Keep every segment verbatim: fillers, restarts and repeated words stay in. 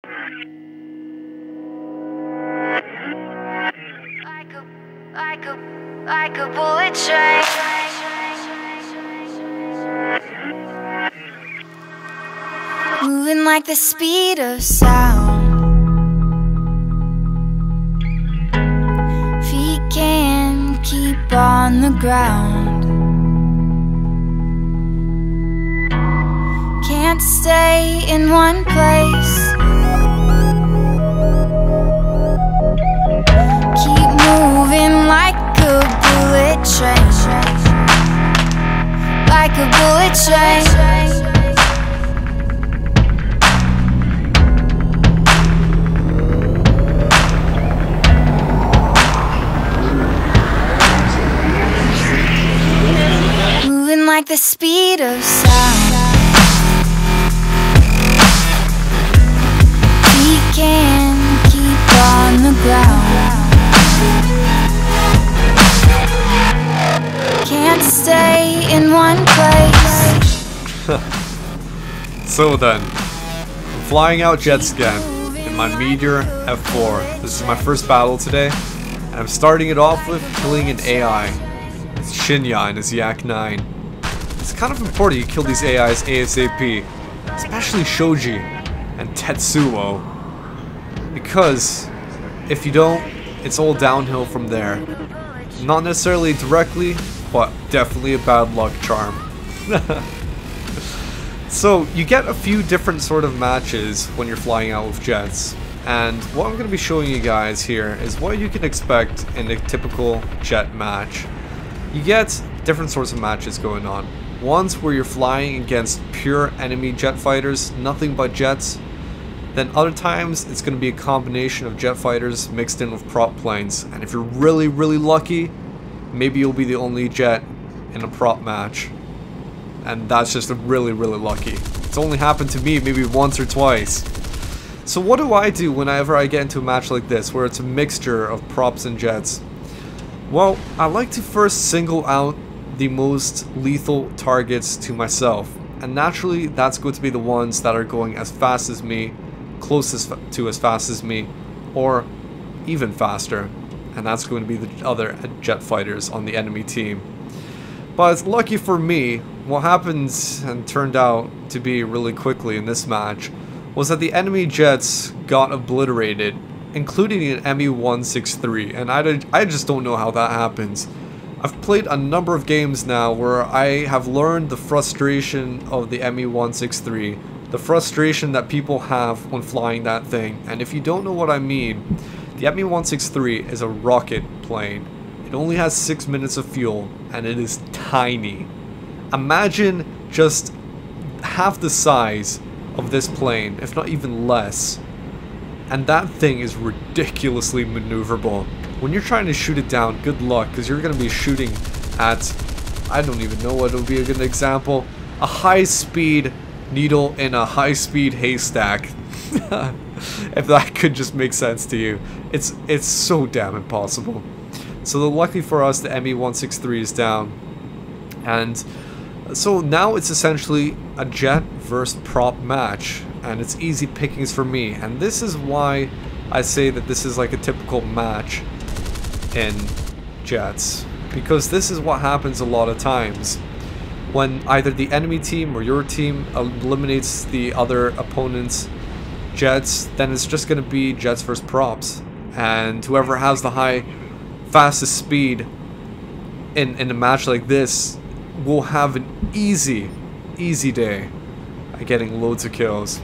Like a, like a, like a bullet train. Moving like the speed of sound. Feet can't keep on the ground. Can't stay in one place. Keep moving like a bullet train. Like a bullet train. Moving like the speed of sound. We can keep on the ground. Can't stay in one place. So then, I'm flying out jets again in my Meteor F four. This is my first battle today, and I'm starting it off with killing an A I. It's Shinya and his Yak nine. It's kind of important you kill these A Is ASAP, especially Shoji and Tetsuo, because if you don't, it's all downhill from there. Not necessarily directly, but definitely a bad luck charm. So you get a few different sort of matches when you're flying out with jets, and what I'm going to be showing you guys here is what you can expect in a typical jet match. You get different sorts of matches going on. Ones where you're flying against pure enemy jet fighters, nothing but jets. Then other times it's going to be a combination of jet fighters mixed in with prop planes, and if you're really really lucky, maybe you'll be the only jet in a prop match, and that's just really really lucky. It's only happened to me maybe once or twice. So what do I do whenever I get into a match like this where it's a mixture of props and jets? Well, I like to first single out the most lethal targets to myself, and naturally that's going to be the ones that are going as fast as me, closest to as fast as me, or even faster, and that's going to be the other jet fighters on the enemy team. But lucky for me, what happened and turned out to be really quickly in this match was that the enemy jets got obliterated, including an M E one sixty-three, and I, I just don't know how that happens. I've played a number of games now where I have learned the frustration of the M E one sixty-three, the frustration that people have when flying that thing, and if you don't know what I mean, the M E one sixty-three is a rocket plane. It only has six minutes of fuel, and it is tiny. Imagine just half the size of this plane, if not even less. And that thing is ridiculously maneuverable. When you're trying to shoot it down, good luck, because you're going to be shooting at, I don't even know what would be a good example, a high-speed needle in a high-speed haystack. If that could just make sense to you. It's, it's so damn impossible. So luckily for us, the M E one sixty-three is down. And so now it's essentially a jet versus prop match, and it's easy pickings for me, and this is why I say that this is like a typical match in jets, because this is what happens a lot of times when either the enemy team or your team eliminates the other opponent's jets. Then it's just going to be jets versus props, and whoever has the high fastest speed in, in a match like this will have an easy easy day at getting loads of kills.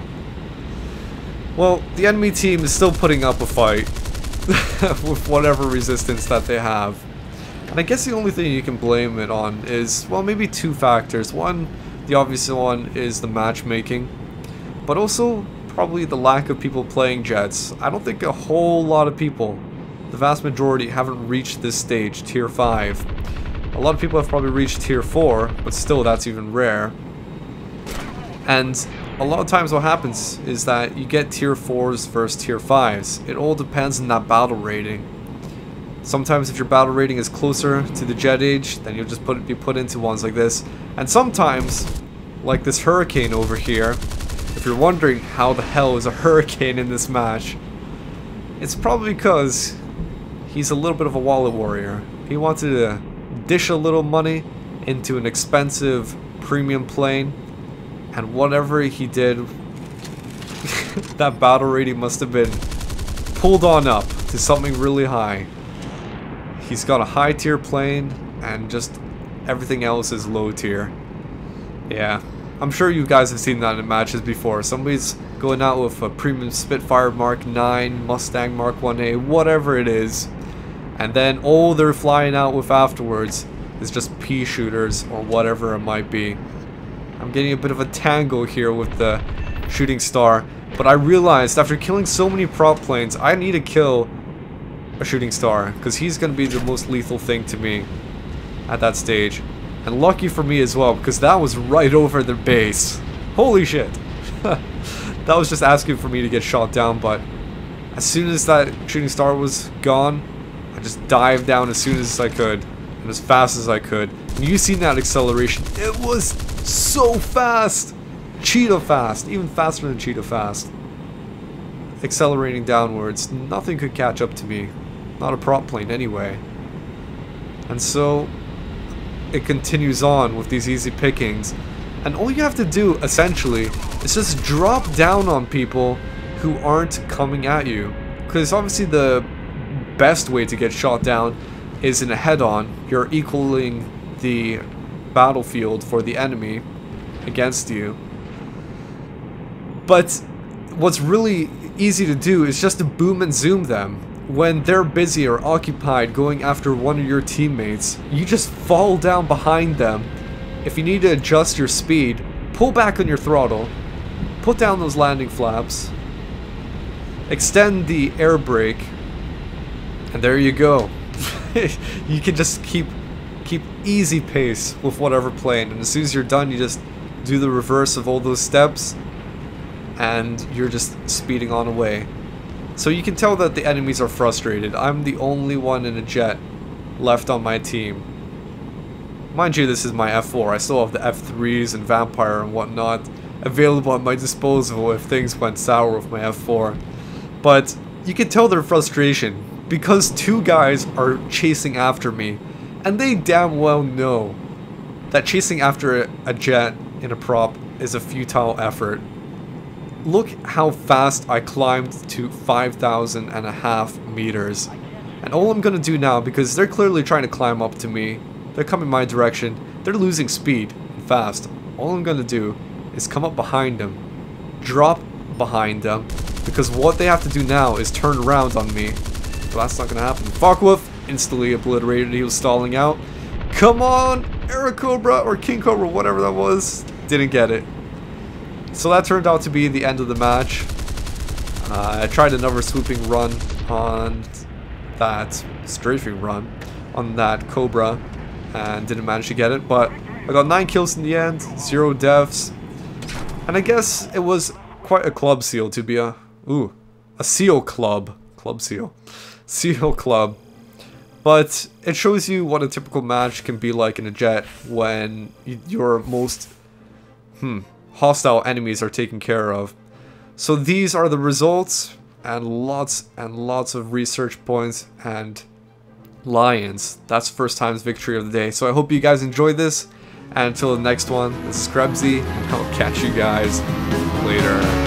Well, the enemy team is still putting up a fight with whatever resistance that they have. And I guess the only thing you can blame it on is, well, maybe two factors. One, the obvious one is the matchmaking, but also probably the lack of people playing jets. I don't think a whole lot of people, the vast majority, haven't reached this stage, tier five. A lot of people have probably reached tier four, but still that's even rare. And a lot of times what happens is that you get tier fours versus tier fives. It all depends on that battle rating. Sometimes if your battle rating is closer to the jet age, then you'll just put be put into ones like this. And sometimes, like this hurricane over here, If you're wondering how the hell is a hurricane in this match, it's probably because he's a little bit of a wallet warrior. He wanted to dish a little money into an expensive premium plane, and whatever he did, that battle rating must have been pulled on up to something really high. He's got a high tier plane, and just everything else is low tier. Yeah, I'm sure you guys have seen that in matches before. Somebody's going out with a premium Spitfire Mark nine, Mustang Mark one A, whatever it is, and then all they're flying out with afterwards is just pea shooters or whatever it might be. I'm getting a bit of a tangle here with the shooting star, but I realized after killing so many prop planes, I need to kill a shooting star, because he's going to be the most lethal thing to me at that stage. And lucky for me as well, because that was right over their base. Holy shit. That was just asking for me to get shot down, but as soon as that shooting star was gone, I just dived down as soon as I could, and as fast as I could. And you seen that acceleration, it was so fast! Cheetah fast, even faster than cheetah fast. Accelerating downwards, nothing could catch up to me. Not a prop plane anyway. And so it continues on with these easy pickings, and all you have to do essentially is just drop down on people who aren't coming at you, because obviously the best way to get shot down is in a head-on. You're equaling the battlefield for the enemy against you. But what's really easy to do is just to boom and zoom them. When they're busy or occupied going after one of your teammates, you just fall down behind them. If you need to adjust your speed, pull back on your throttle, put down those landing flaps, extend the air brake, and there you go. You can just keep keep easy pace with whatever plane, and as soon as you're done, you just do the reverse of all those steps, and you're just speeding on away. So you can tell that the enemies are frustrated. I'm the only one in a jet left on my team. Mind you, this is my F four. I still have the F threes and Vampire and whatnot available at my disposal if things went sour with my F four. But you can tell their frustration because two guys are chasing after me, and they damn well know that chasing after a jet in a prop is a futile effort. Look how fast I climbed to five thousand and a half meters. And all I'm gonna do now, because they're clearly trying to climb up to me, they're coming my direction, they're losing speed and fast. All I'm gonna do is come up behind them, drop behind them, because what they have to do now is turn around on me. But that's not gonna happen. Focke-Wulf instantly obliterated, he was stalling out. Come on, Airacobra or King Cobra, whatever that was, didn't get it. So that turned out to be the end of the match. Uh, I tried another swooping run on that, strafing run on that Cobra and didn't manage to get it, but I got nine kills in the end, zero deaths, and I guess it was quite a club seal to be a, ooh, a seal club, club seal, seal club. But it shows you what a typical match can be like in a jet when your most, hmm, hostile enemies are taken care of. So these are the results, and lots and lots of research points and lions. That's first time's victory of the day. So I hope you guys enjoyed this, and until the next one, this is Krebsy, and I'll catch you guys later.